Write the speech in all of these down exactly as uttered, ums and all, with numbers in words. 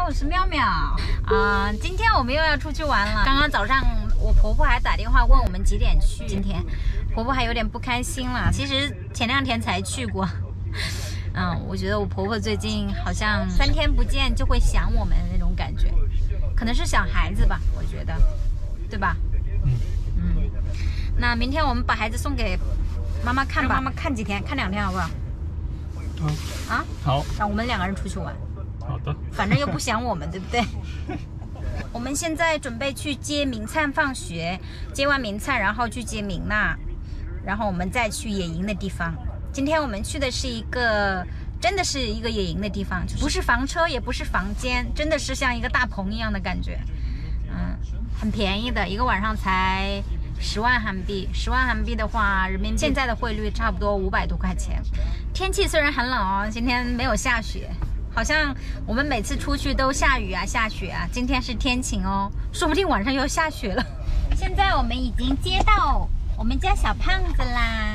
我是妙妙啊、呃。今天我们又要出去玩了。刚刚早上我婆婆还打电话问我们几点去，今天婆婆还有点不开心了。其实前两天才去过。嗯，我觉得我婆婆最近好像三天不见就会想我们的那种感觉，可能是想孩子吧，我觉得，对吧？嗯嗯。那明天我们把孩子送给妈妈看吧，妈妈看几天，看两天好不好？ 嗯。 啊？ 好。 让我们两个人出去玩。 好的。 反正又不想我们，对不对？我们现在准备去接明灿放学，接完明灿，然后去接明娜，然后我们再去野营的地方。今天我们去的是一个，真的是一个野营的地方，不是房车，也不是房间，真的是像一个大棚一样的感觉。嗯，很便宜的，一个晚上才十万韩币，十万韩币的话，人民币现在的汇率差不多五百多块钱。天气虽然很冷哦，今天没有下雪，好像我们每次出去都下雨啊下雪啊，今天是天晴哦，说不定晚上又下雪了。现在我们已经接到我们家小胖子啦。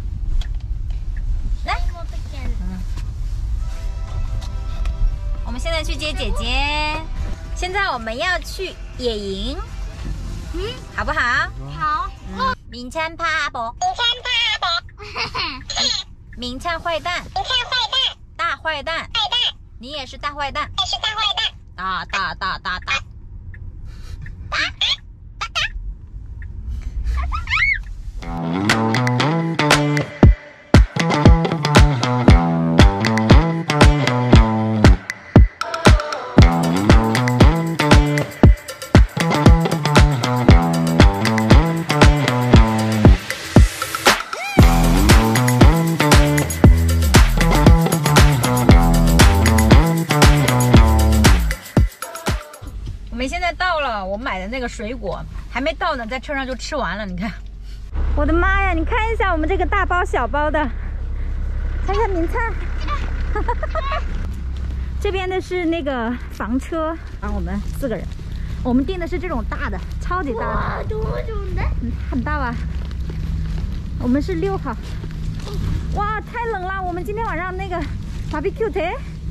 来，嗯，我们现在去接姐姐。现在我们要去野营，嗯，好不好？ 好。 嗯，明灿怕不？ 明灿怕不？ 明灿坏蛋。 明灿坏蛋。 大坏蛋。 坏蛋。 你也是大坏蛋。 也是大坏蛋。 大大大大大。 大大大。 我们现在到了，我买的那个水果还没到呢，在车上就吃完了。你看，我的妈呀！你看一下我们这个大包小包的，看看明灿。这边的是那个房车，然后我们四个人，我们订的是这种大的，超级大的。 哇，多种的。 嗯，很大吧？我们是六号。哇，太冷了！我们今天晚上那个 barbecue 的。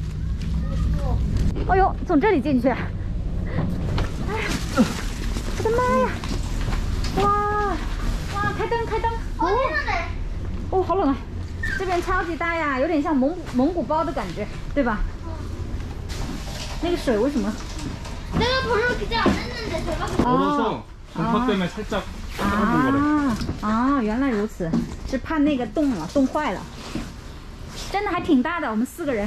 哎呦，从这里进去。哎呀，我的妈呀！哇哇，开灯开灯！ 哦，真的。 哦，好冷啊！这边超级大呀，有点像蒙古蒙古包的感觉，对吧？那个水为什么？ 내가 별로 그지 않았는데 제가 얼어서 공파 때문에 살짝 해본 거래. 啊，原来如此，是怕那个冻了，冻坏了。真的还挺大的，我们四个人。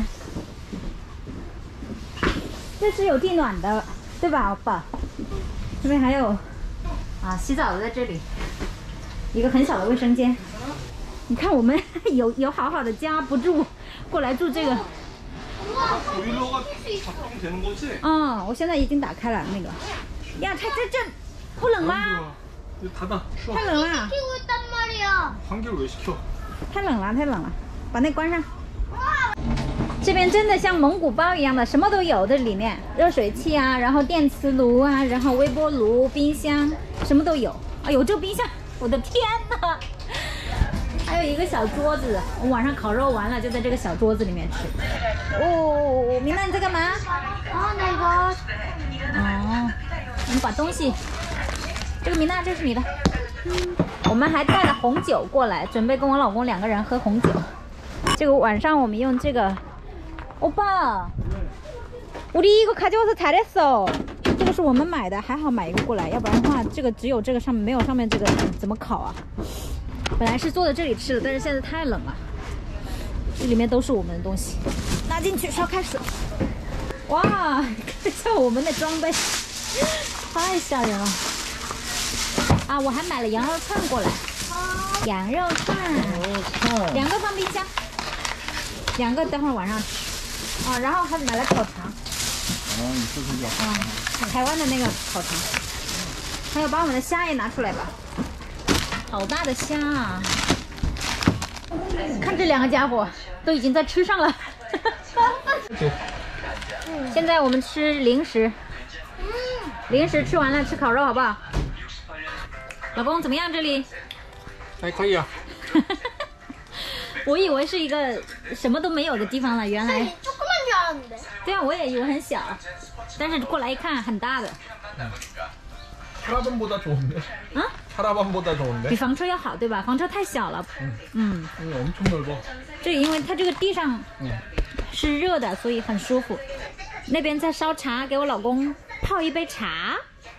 这是有地暖的，对吧，爸？这边还有啊，洗澡的在这里，一个很小的卫生间。你看我们有有好好的家不住，过来住这个。 보일러가 작동되는 거지? 嗯，我现在已经打开了那个。呀，它这这不冷吗？ 닫아. 太冷了， 키우고 있단 말이야. 환기를 왜 시켜? 太冷了，太冷了，把那关上。这边真的像蒙古包一样的，什么都有，这里面热水器啊，然后电磁炉啊，然后微波炉、冰箱，什么都有。哎呦，这个冰箱，我的天哪！还有一个小桌子，我晚上烤肉完了就在这个小桌子里面吃。哦，明白你在干嘛？ 아, 나 이거. 哦，我们把东西，这个米娜，这是你的。我们还带了红酒过来，准备跟我老公两个人喝红酒。这个晚上我们用这个。오빠，우리 이거 가져와서 잘했어。这个是我们买的，还好买一个过来，要不然的话，这个只有这个上面没有上面这个怎么烤啊？本来是坐在这里吃的，但是现在太冷了。这里面都是我们的东西，拿进去烧开水。 哇，看一下我们的装备，太吓人了！啊，我还买了羊肉串过来，羊肉串，两个放冰箱，两个等会儿晚上吃。啊，然后还买了烤肠，啊，台湾的那个烤肠，还有把我们的虾也拿出来吧，好大的虾啊！看这两个家伙都已经在吃上了。现在我们吃零食，零食吃完了，吃烤肉好不好？老公怎么样？这里？ 还可以啊。 我以为是一个什么都没有的地方了，原来 조그만 줄 알았는데. 对啊，我也以为很小，但是过来一看很大的。 카라반보다 좋은데? 啊， 카라반보다 比 좋은데? 房车要好，对吧？房车太小了。嗯， 응, 엄청 넓어. 这因为它这个地上 응. 是热的，所以很舒服。那边在烧茶，给我老公泡一杯茶。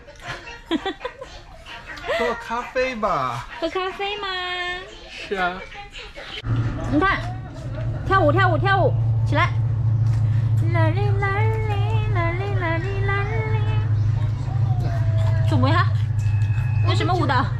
喝咖啡吧。 喝咖啡吗？ 是啊。 你看，跳舞跳舞跳舞，起来！啦哩啦哩啦哩啦哩啦哩。怎么呀？那什么舞蹈？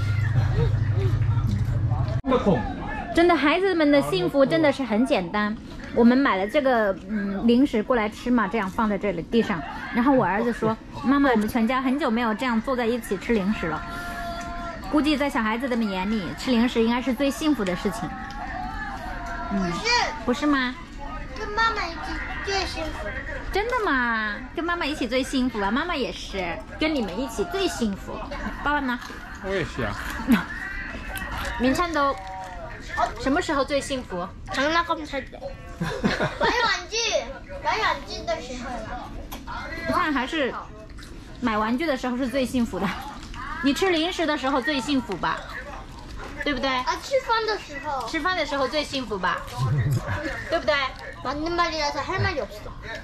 真的，孩子们的幸福真的是很简单。我们买了这个嗯零食过来吃嘛，这样放在这里地上。然后我儿子说：“妈妈，我们全家很久没有这样坐在一起吃零食了。”估计在小孩子的眼里，吃零食应该是最幸福的事情。嗯， 不是， 不是吗？ 跟妈妈一起最幸福。 真的吗？跟妈妈一起最幸福啊！妈妈也是，跟你们一起最幸福。爸爸呢？ 我也是啊。 明灿都什么时候最幸福？ 장난감 살 때. 买玩具，买玩具的时候了。 你看，还是买玩具的时候是最幸福的。你吃零食的时候最幸福吧？对不对？ 啊，吃饭的时候。 吃饭的时候最幸福吧？对不对？ 맞는 말이라서 할 말이 없어.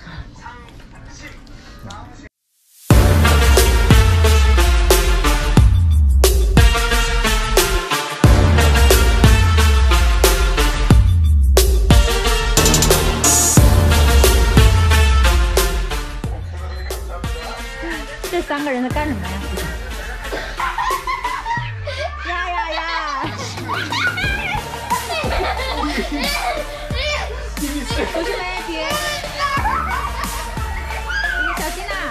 음, 这三个人在干什么呀？呀呀呀！不是梅姐，你小心呐！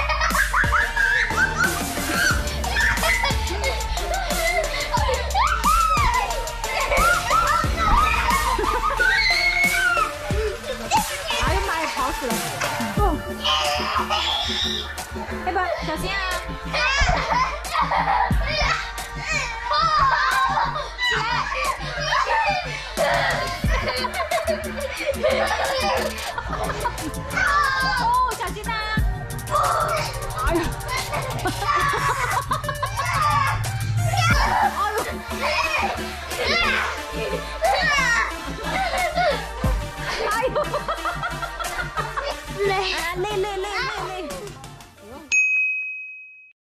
哎呀妈呀，跑死了！哦，黑宝，小心啊！哦，小心呐！哎呀！哎呦！